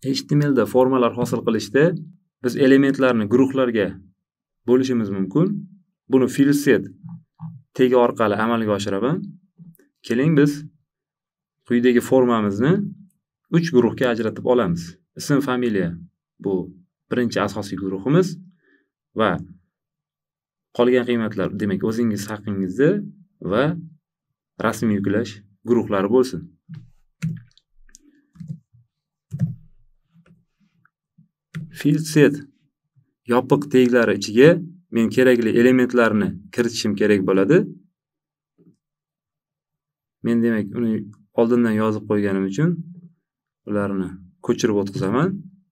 HTMLda formalar hosil qilishda biz elementlarni guruhlarga bo'lishimiz mumkin. Buni field set tagi orqali amalga oshiraman. Keling biz quyidagi formamizni 3 guruhga ajratib olamiz. Ism, familiya bu birinchi asosiy guruhimiz va qolgan qiymatlar, demak, o'zingiz haqingizda va rasm yuklash guruhlari bo'lsin. Field set yopiq teglari ichiga men kerakli elementlarni kiritishim kerak bo'ladi. Men demak uni oldindan yozib qo'yganim uchun ularni ko'chirib o'tkazaman.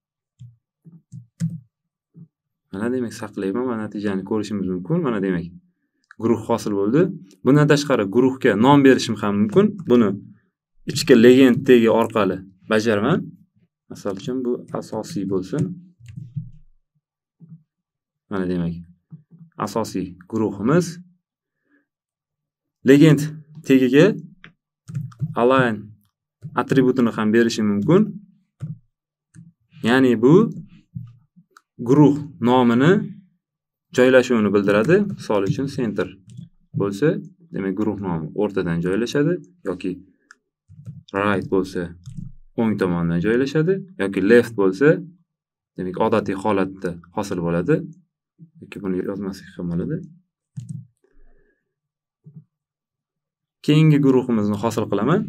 Mana demak saqlayman va natijani ko'rishimiz mumkin. Mana demak guruh hosil bo'ldi. Bundan tashqari guruhga nom berishim ham mumkin. Buni ichki legend tagi orqali bajaraman. Misol uchun bu asosiy bo'lsin. Mana demak asosiy guruhimiz. Legend tagiga align atributini ham berishim mumkin. Ya'ni bu guruh nomini joylashuvini bildiradi. Misol uchun center bo'lsa, demak guruh nomi o'rtadan joylashadi yoki right bo'lsa o'ng tomondan joylashadi yoki left bo'lsa, demak odatiy holatda hosil bo'ladi. Yoki buni yozmasak ham bo'ladi. Keyingi guruhimizni hosil qilaman.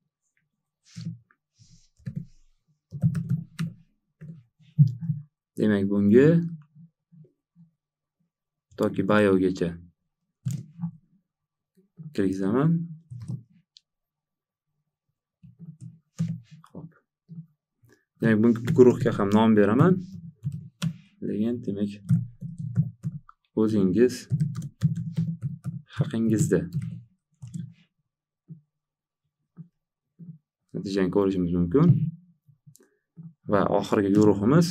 Demak bunga toki biogacha kirgizaman. Xo'p. Demak bu guruhga ham nom beraman. Legend demak o'zingiz haqingizda. Natijani ko'rishimiz mumkin. Va oxirgi guruhimiz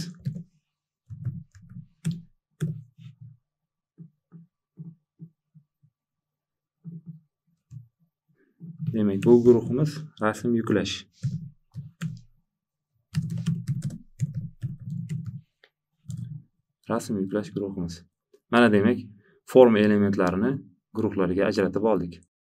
demak bu guruhimiz rasm yuklash. Rasm yuklash guruhimiz. Mana demak forma elementlarini guruhlarga ajratib oldik.